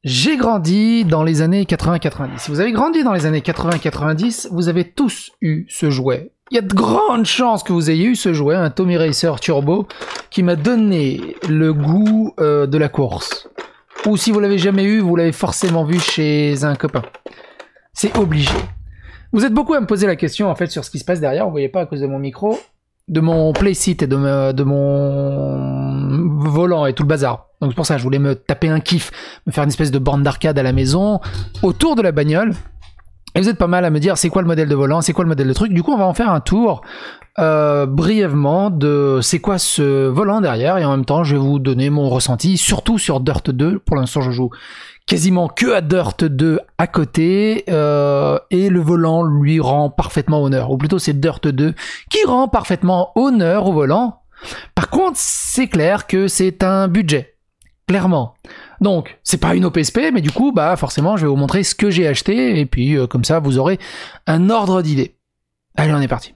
J'ai grandi dans les années 80-90. Si vous avez grandi dans les années 80-90, vous avez tous eu ce jouet. Il y a de grandes chances que vous ayez eu ce jouet, un Tommy Racer Turbo, qui m'a donné le goût de la course. Ou si vous l'avez jamais eu, vous l'avez forcément vu chez un copain. C'est obligé. Vous êtes beaucoup à me poser la question en fait sur ce qui se passe derrière, vous voyez pas à cause de mon micro, de mon playseat et de mon volant et tout le bazar. Donc c'est pour ça que je voulais me taper un kiff, me faire une espèce de borne d'arcade à la maison, autour de la bagnole. Et vous êtes pas mal à me dire c'est quoi le modèle de volant, c'est quoi le modèle de truc. Du coup on va en faire un tour brièvement de c'est quoi ce volant derrière, et en même temps je vais vous donner mon ressenti, surtout sur Dirt 2. Pour l'instant je joue quasiment que à Dirt 2 à côté, et le volant lui rend parfaitement honneur, ou plutôt c'est Dirt 2 qui rend parfaitement honneur au volant. Par contre c'est clair que c'est un budget, clairement. Donc c'est pas une OPSP, mais du coup bah forcément je vais vous montrer ce que j'ai acheté, et puis comme ça vous aurez un ordre d'idée. Allez, on est parti.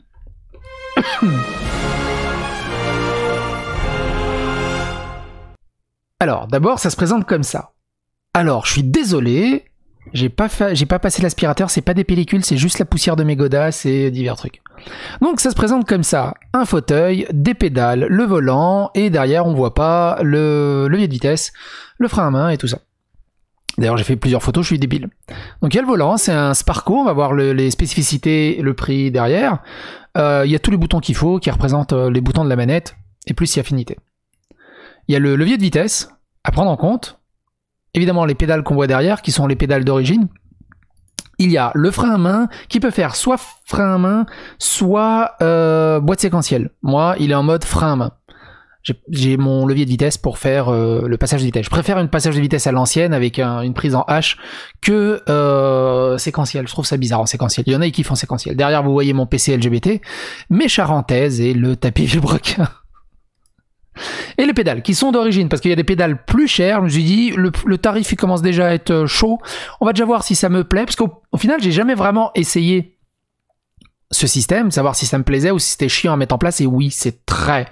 Alors d'abord ça se présente comme ça. Alors, je suis désolé, j'ai pas passé l'aspirateur, c'est pas des pellicules, c'est juste la poussière de mes godasses et divers trucs. Donc ça se présente comme ça, un fauteuil, des pédales, le volant, et derrière on voit pas le levier de vitesse, le frein à main et tout ça. D'ailleurs j'ai fait plusieurs photos, je suis débile. Donc il y a le volant, c'est un Sparco, on va voir les spécificités, le prix derrière. Il y a tous les boutons qu'il faut, qui représentent les boutons de la manette, et plus si affinité. Il y a le levier de vitesse à prendre en compte. Évidemment les pédales qu'on voit derrière, qui sont les pédales d'origine. Il y a le frein à main, qui peut faire soit frein à main, soit boîte séquentielle. Moi, il est en mode frein à main. J'ai mon levier de vitesse pour faire le passage de vitesse. Je préfère une passage de vitesse à l'ancienne, avec une prise en H, que séquentielle. Je trouve ça bizarre en séquentielle. Il y en a qui kiffent en séquentielle. Derrière, vous voyez mon PC LGBT, mes charentaises et le tapis vilebrequin. Et les pédales qui sont d'origine, parce qu'il y a des pédales plus chères. Je me suis dit le tarif il commence déjà à être chaud, on va déjà voir si ça me plaît, parce qu'au final j'ai jamais vraiment essayé ce système, savoir si ça me plaisait ou si c'était chiant à mettre en place. Et oui, c'est très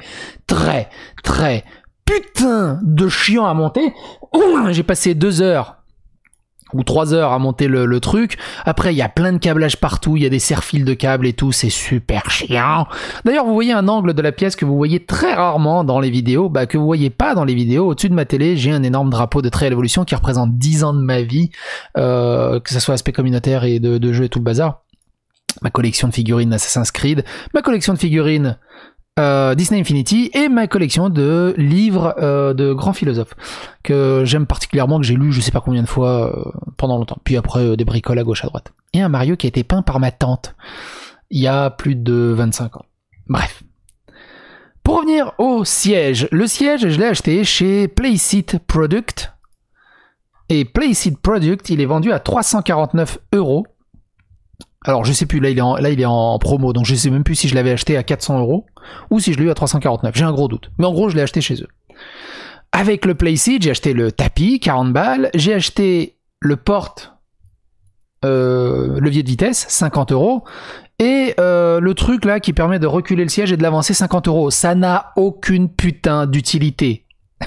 putain de chiant à monter. J'ai passé 2 heures ou 3 heures à monter le truc. Après, il y a plein de câblage partout, il y a des serre-fils de câbles et tout, c'est super chiant. D'ailleurs, vous voyez un angle de la pièce que vous voyez très rarement dans les vidéos, que vous voyez pas dans les vidéos. Au-dessus de ma télé, j'ai un énorme drapeau de Trail Evolution qui représente 10 ans de ma vie, que ce soit aspect communautaire et de jeu et tout le bazar. Ma collection de figurines Assassin's Creed, ma collection de figurines Disney Infinity, et ma collection de livres de grands philosophes que j'aime particulièrement, que j'ai lu je sais pas combien de fois pendant longtemps. Puis après des bricoles à gauche à droite. Et un Mario qui a été peint par ma tante il y a plus de 25 ans. Bref. Pour revenir au siège, le siège je l'ai acheté chez Playseat Product, et Playseat Product il est vendu à 349 €. Alors je sais plus, là il est en promo, donc je sais même plus si je l'avais acheté à 400 € ou si je l'ai eu à 349, j'ai un gros doute. Mais en gros je l'ai acheté chez eux. Avec le Playseat, j'ai acheté le tapis, 40 balles, j'ai acheté le porte levier de vitesse, 50 €, et le truc là qui permet de reculer le siège et de l'avancer, 50 €. Ça n'a aucune putain d'utilité.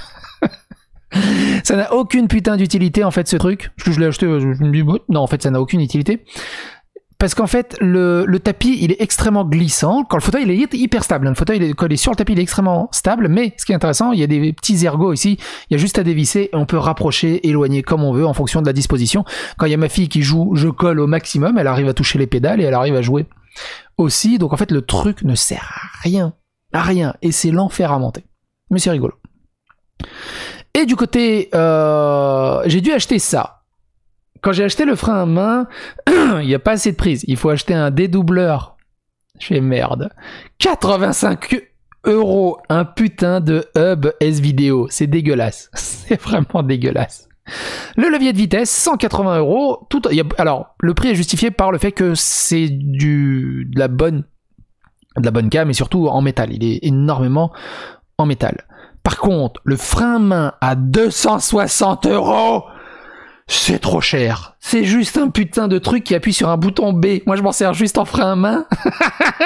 Ça n'a aucune putain d'utilité en fait ce truc. Parce que je l'ai acheté, je me dis non en fait ça n'a aucune utilité. Parce qu'en fait, le tapis, il est extrêmement glissant. Quand le fauteuil, il est hyper stable. Le fauteuil, quand il est sur le tapis, il est extrêmement stable. Mais ce qui est intéressant, il y a des petits ergots ici. Il y a juste à dévisser et on peut rapprocher, éloigner comme on veut en fonction de la disposition. Quand il y a ma fille qui joue, je colle au maximum. Elle arrive à toucher les pédales et elle arrive à jouer aussi. Donc en fait, le truc ne sert à rien. À rien. Et c'est l'enfer à monter. Mais c'est rigolo. Et du côté... j'ai dû acheter ça. Quand j'ai acheté le frein à main, il n'y a pas assez de prise. Il faut acheter un dédoubleur. Je fais merde. 85 €, un putain de hub S-Vidéo. C'est dégueulasse. C'est vraiment dégueulasse. Le levier de vitesse, 180 €. Alors, le prix est justifié par le fait que c'est de la bonne gamme, et surtout en métal. Il est énormément en métal. Par contre, le frein à main à 260 €, c'est trop cher. C'est juste un putain de truc qui appuie sur un bouton B. Moi, je m'en sers juste en frein à main.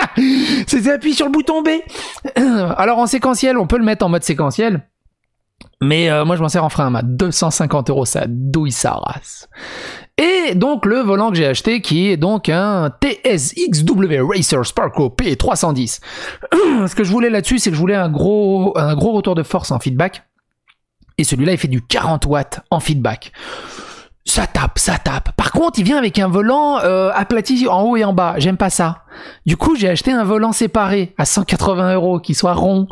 C'est appuyer sur le bouton B. Alors, en séquentiel, on peut le mettre en mode séquentiel. Mais moi je m'en sers en frein à main. 250 €, ça douille sa race. Et donc le volant que j'ai acheté qui est donc un TSXW Racer Sparco P310. Ce que je voulais là-dessus, c'est que je voulais un gros retour de force en feedback. Et celui-là il fait du 40 watts en feedback. Ça tape, ça tape. Par contre, il vient avec un volant aplati en haut et en bas. J'aime pas ça. Du coup, j'ai acheté un volant séparé à 180 € qui soit rond.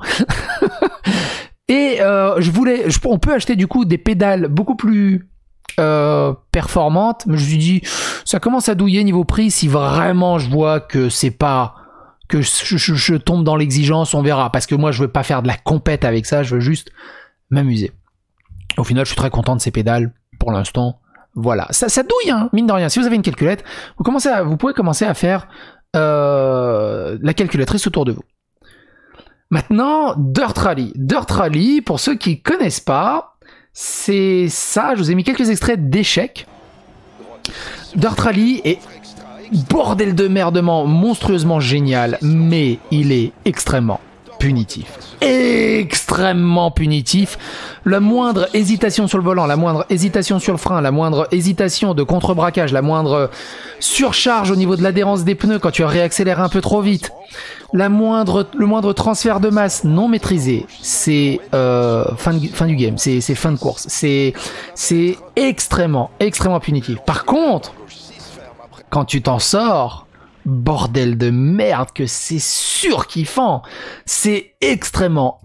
Et on peut acheter du coup des pédales beaucoup plus performantes. Mais je me suis dit, ça commence à douiller niveau prix. Si vraiment je vois que c'est pas que je tombe dans l'exigence, on verra. Parce que moi, je veux pas faire de la compète avec ça. Je veux juste m'amuser. Au final, je suis très content de ces pédales pour l'instant. Voilà, ça douille, hein, mine de rien. Si vous avez une calculette, vous pouvez commencer à faire la calculatrice autour de vous. Maintenant, Dirt Rally. Dirt Rally, pour ceux qui connaissent pas, c'est ça. Je vous ai mis quelques extraits d'échecs. Dirt Rally est bordel de merdement monstrueusement génial, mais il est extrêmement punitif. Extrêmement punitif. La moindre hésitation sur le volant, la moindre hésitation sur le frein, la moindre hésitation de contre-braquage, la moindre surcharge au niveau de l'adhérence des pneus quand tu réaccélères un peu trop vite, le moindre transfert de masse non maîtrisé, c'est fin du game, c'est fin de course. C'est extrêmement punitif. Par contre, quand tu t'en sors, bordel de merde que c'est surkiffant. C'est extrêmement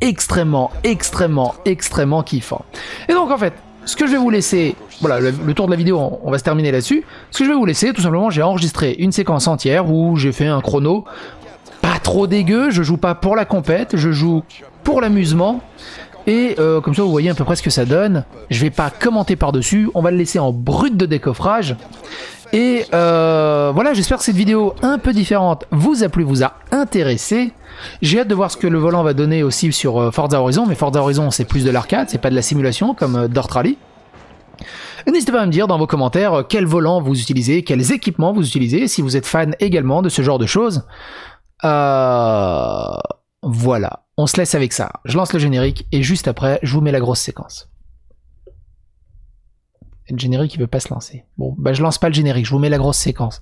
kiffant. Et donc en fait, ce que je vais vous laisser, voilà, le tour de la vidéo, on va se terminer là-dessus. Ce que je vais vous laisser, tout simplement, j'ai enregistré une séquence entière où j'ai fait un chrono pas trop dégueu. Je joue pas pour la compète, je joue pour l'amusement. Et comme ça, vous voyez à peu près ce que ça donne. Je vais pas commenter par-dessus, on va le laisser en brut de décoffrage. Et voilà, j'espère que cette vidéo un peu différente vous a plu, vous a intéressé. J'ai hâte de voir ce que le volant va donner aussi sur Forza Horizon, mais Forza Horizon c'est plus de l'arcade, c'est pas de la simulation comme Dirt Rally. N'hésitez pas à me dire dans vos commentaires quel volant vous utilisez, quels équipements vous utilisez, si vous êtes fan également de ce genre de choses. Voilà, on se laisse avec ça. Je lance le générique et juste après, je vous mets la grosse séquence. Le générique il veut pas se lancer. Bon, bah je lance pas le générique, je vous mets la grosse séquence.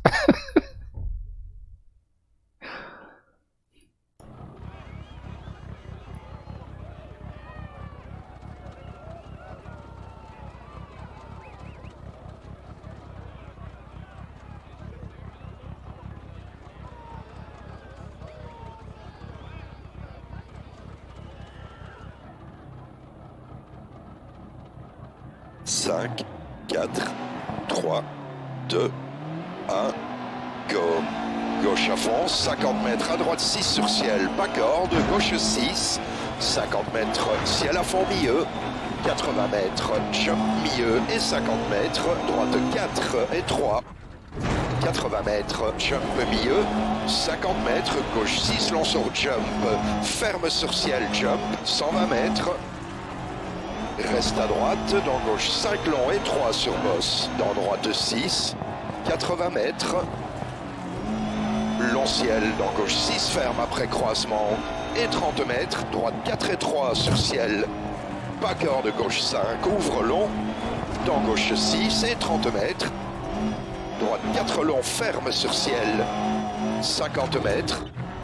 Cinq, 4, 3, 2, 1, go. Gauche à fond, 50 mètres à droite, 6 sur ciel, pas corde, gauche 6, 50 mètres, ciel à fond milieu, 80 mètres, jump milieu et 50 mètres, droite 4 et 3, 80 mètres, jump milieu, 50 mètres, gauche 6, long sur jump, ferme sur ciel, jump, 120 mètres, reste à droite, dans gauche 5 long et 3 sur bosse, dans droite 6, 80 mètres, long ciel, dans gauche 6 ferme après croisement et 30 mètres, droite 4 et 3 sur ciel, pas corde gauche 5, ouvre long, dans gauche 6 et 30 mètres, droite 4 long ferme sur ciel, 50 mètres,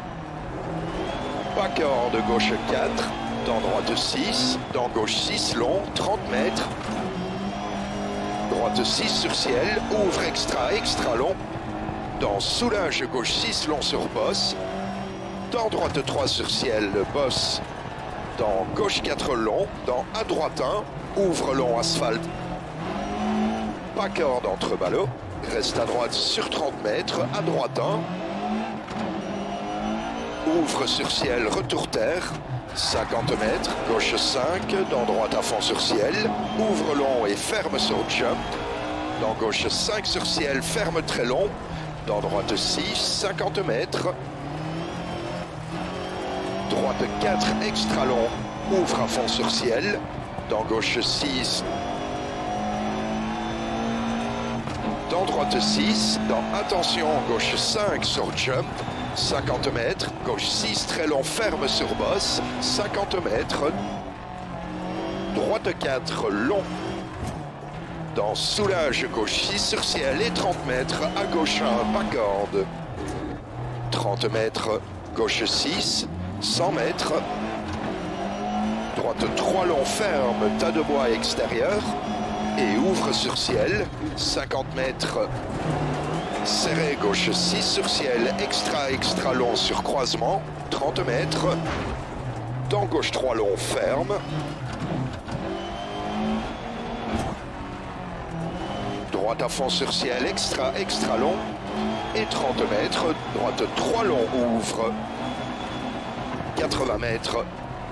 pas corde gauche 4, dans droite 6, dans gauche 6 long, 30 mètres, droite 6 sur ciel, ouvre extra long, dans soulage gauche 6 long sur bosse, dans droite 3 sur ciel, bosse, dans gauche 4 long, dans à droite 1, ouvre long asphalte, pas corde entre ballots, reste à droite sur 30 mètres, à droite 1, ouvre sur ciel, retour terre, 50 mètres, gauche 5, dans droite à fond sur ciel, ouvre long et ferme sur jump, dans gauche 5 sur ciel, ferme très long, dans droite 6, 50 mètres, droite 4 extra long, ouvre à fond sur ciel, dans gauche 6, dans droite 6, dans attention, gauche 5 sur jump, 50 mètres, gauche 6 très long, ferme sur bosse, 50 mètres, droite 4, long. Dans soulage, gauche 6 sur ciel et 30 mètres, à gauche 1, pas corde. 30 mètres, gauche 6, 100 mètres. Droite 3 long, ferme, tas de bois extérieur. Et ouvre sur ciel, 50 mètres. Serré, gauche 6 sur ciel, extra long sur croisement, 30 mètres. Dans gauche 3 long, ferme. Droite à fond sur ciel, extra long. Et 30 mètres. Droite 3 long, ouvre. 80 mètres.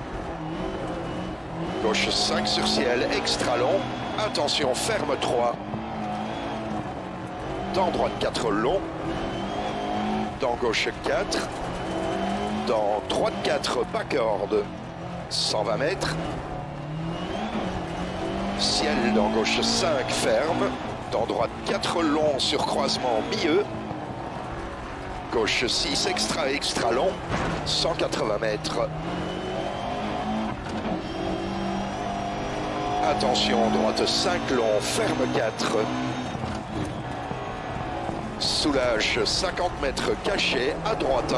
Gauche 5 sur ciel, extra long. Attention, ferme 3. Dans droite 4 long. Dans gauche 4. Dans droite 4, pas corde. 120 mètres. Ciel dans gauche 5, ferme. Dans droite 4 long sur croisement milieu. Gauche 6, extra long. 180 mètres. Attention, droite 5 long, ferme 4. Soulage 50 mètres caché, à droite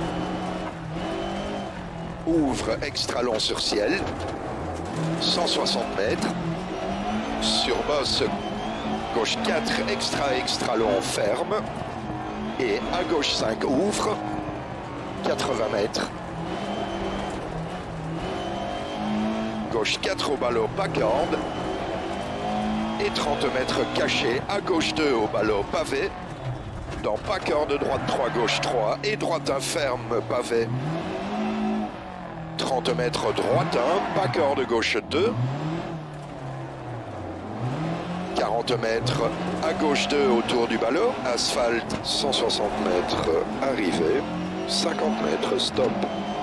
1. Ouvre extra long sur ciel. 160 mètres. Sur bosse, gauche 4, extra long, ferme. Et à gauche 5, ouvre. 80 mètres. Gauche 4 au ballot, pas corde. Et 30 mètres caché, à gauche 2 au ballot, pavé. Dans pas corde, droite 3, gauche 3. Et droite 1, ferme, pavé. 30 mètres, droite 1, pas corde, gauche 2. 40 mètres, à gauche 2 autour du ballot. Asphalte, 160 mètres, arrivée. 50 mètres, stop.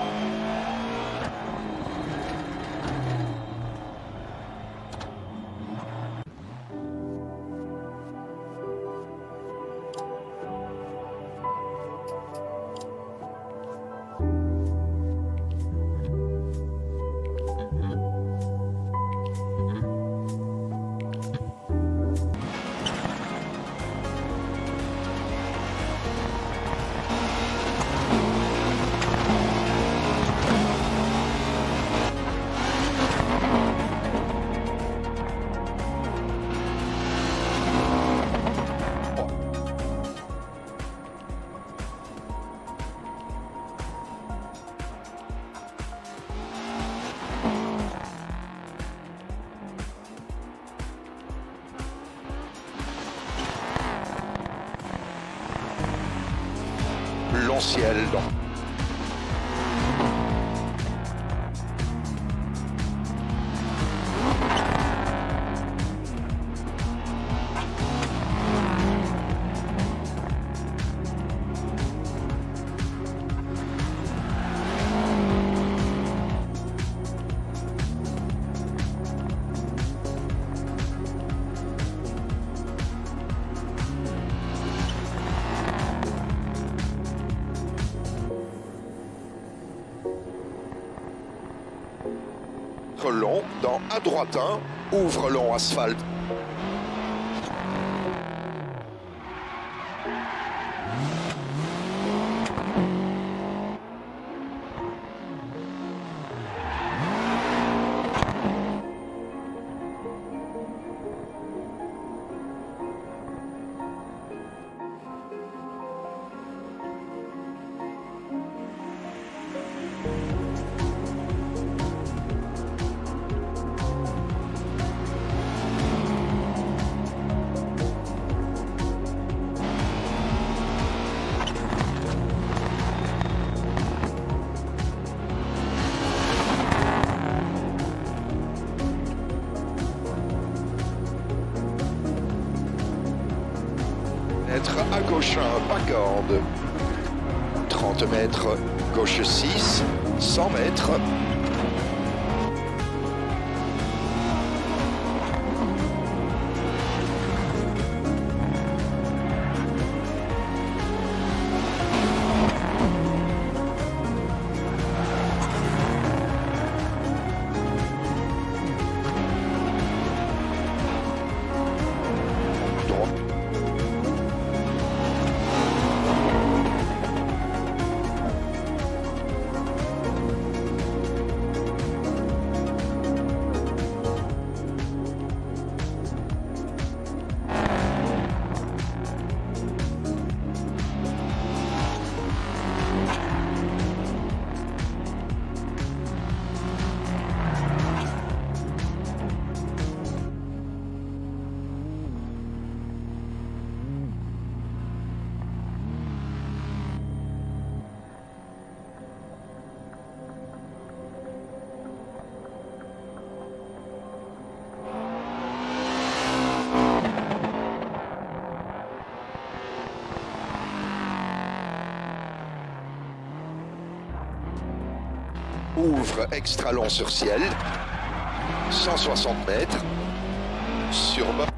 Long ciel dans long, dans à droite 1, ouvre long asphalte. À gauche 1, pas corde. 30 mètres, gauche 6, 100 mètres. ouvre extra long sur ciel. 160 mètres. Sur bas.